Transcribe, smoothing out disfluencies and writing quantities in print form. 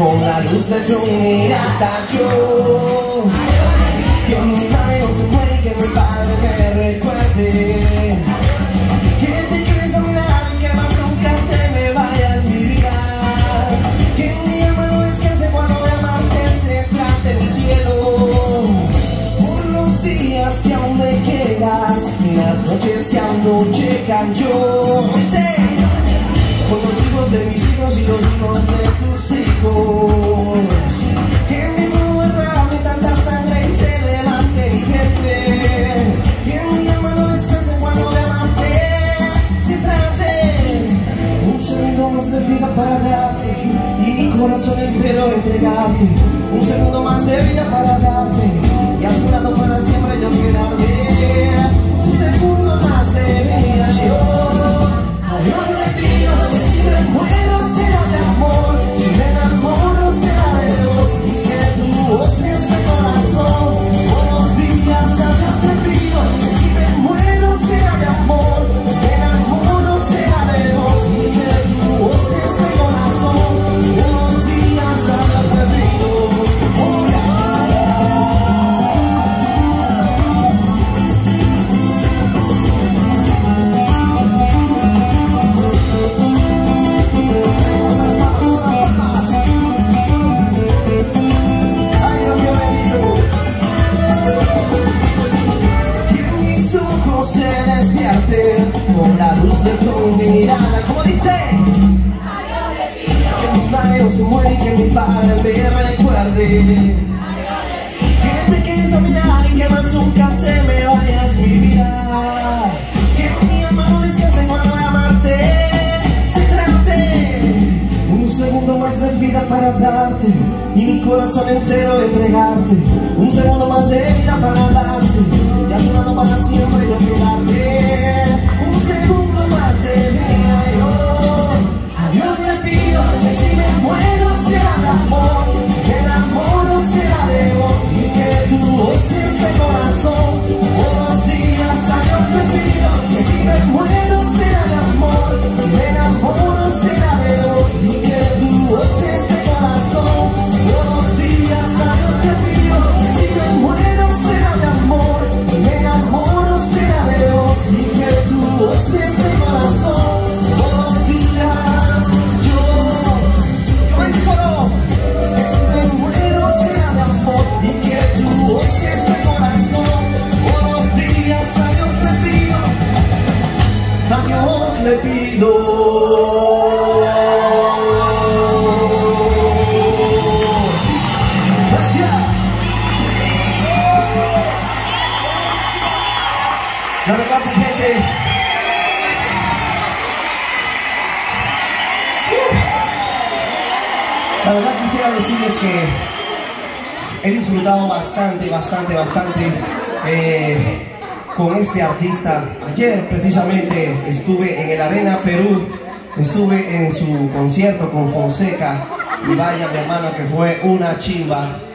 con la luz de tu mirada. Yo, que mi madre no se muere y que mi padre me recuerde, que te quedes a mirar y que más nunca te me vayas mi vida, que mi alma no descanse cuando de amarte se trate el cielo, por los días que aún me quedan, las noches que aún no llegan. Yo sé, con los hijos de mis hijos y los hijos de tus hijos, que mi mundo derrame tanta sangre y se levante mi gente, que mi alma no descanse cuando de amarte se trate. Un segundo más de vida para darte y mi corazón entero entregarte. Un segundo más de vida para darte y a tu lado para siempre yo quedarme. Un segundo más de vida yo a Dios le pido que si me muero sea de amor, si me enamoro sea de Dios y que tu voz es de corazón. Buenos días a Dios te pido que si me muero sea de amor, si me enamoro sea de Dios y que tu voz es de corazón. Buenos días a Dios te pido. Con la luz de tu mirada, como dice, que mi madre no se muere y que mi padre me recuerde, que te quedes a mirar y que más nunca te me vayas mi vida, que mi alma no descanse cuando de amarte se trate. Un segundo más de vida para darte y mi corazón entero entregarte. Un segundo más de vida para darte y a tu lado para siempre yo quedarte. Un segundo más de vida yo a Dios le pido que si me muero sea de amor, si me enamoro sea de vos y que tu voz es de corazón. Buenos días a Dios le pido que si me muero sea de amor, si me enamoro sea de vos y que tu voz es de corazón. Buenos días a Dios le pido que si me muero sea de amor, si me enamoro sea de vos y que tu voz es de corazón. Buenos días, yo me digo que si me muero sea de amor y que tu voz es de corazón. Buenos días, a Dios le pido, a Dios le pido. La verdad, mi gente, la verdad quisiera decirles que he disfrutado bastante con este artista. Ayer precisamente estuve en el Arena Perú, estuve en su concierto con Fonseca y vaya mi hermano que fue una chimba.